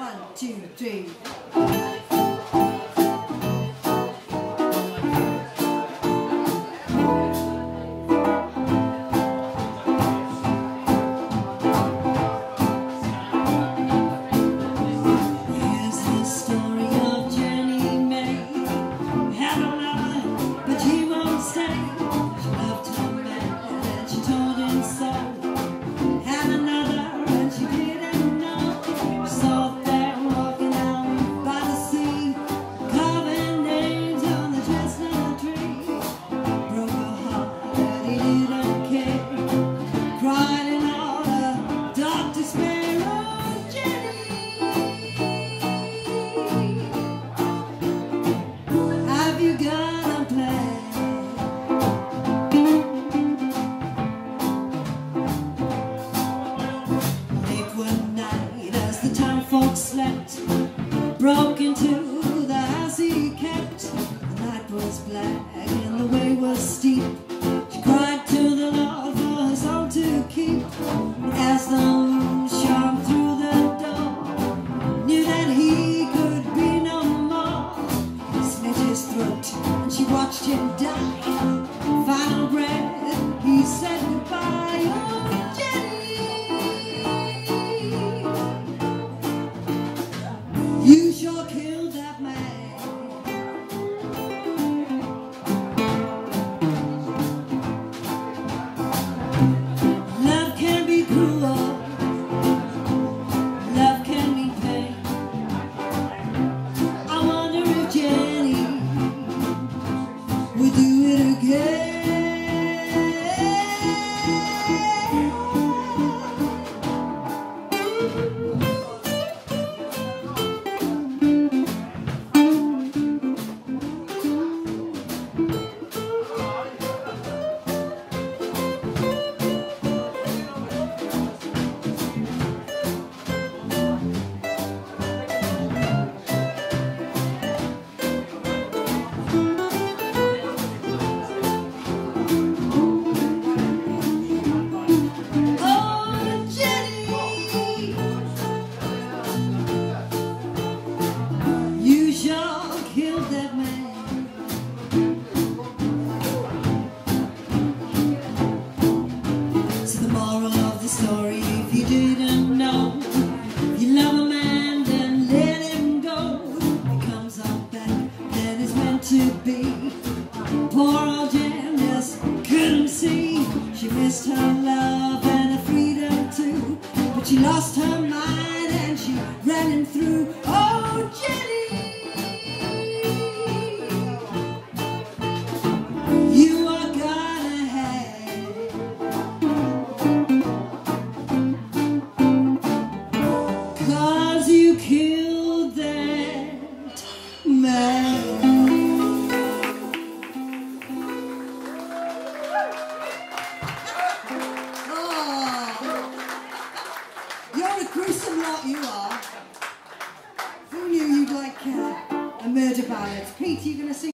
1, 2, 3. Folks slept, broke into the house he kept. The night was black and the way was steep. She cried to the Lord for her soul to keep. As the moon shone through the door, knew that he could be no more. Slit his throat and she watched him die. Final breath, he said goodbye. Oh, Jenny, you sure killed that man. Love can be cruel, love can be pain. I wonder if Jenny would do it again. Story, if you didn't know, you love a man, then let him go. If he comes on back, then it's meant to be. Poor old Jen just couldn't see. She missed her love and her freedom too, but she lost her mind and she ran him through. Oh, Jenny, you are gonna have you killed that man. Oh, you're a gruesome lot, you are. Who knew you'd like a murder ballad? Pete, are you going to sing?